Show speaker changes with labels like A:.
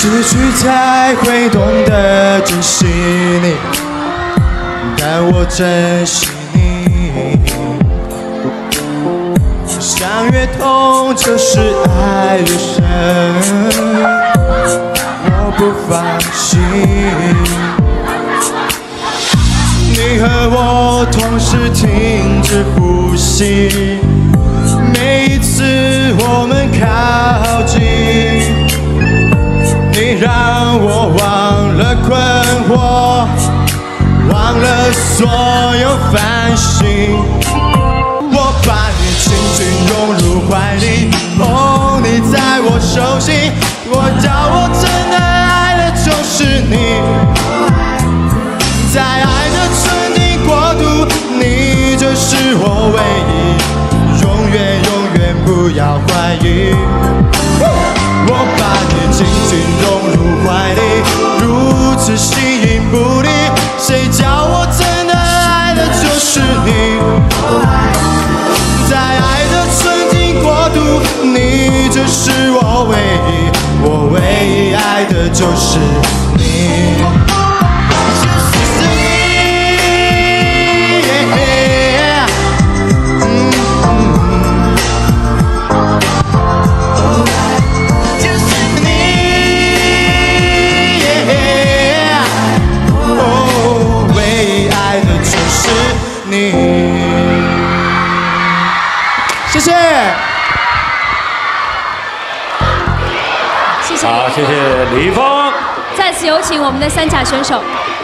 A: 失去才会懂得珍惜你，但我珍惜你。伤越痛，就是爱越深，我不放弃。你和我同时停止呼吸，每一次我们靠近，你让我忘了困惑，忘了所有烦心。我把你紧紧拥入怀里，哦，你在我手心，我叫我真的爱的就是你。在爱的纯净国度，你就是我唯一，永远永远不要怀疑。我把你紧紧拥入怀里，如此形影不离，谁叫我真的爱的就是你。在爱的纯净国度，你就是我唯一，我唯一爱的就是你。谢谢，
B: 谢谢。好，谢谢李易峰。
C: 再次有请我们的三甲选手。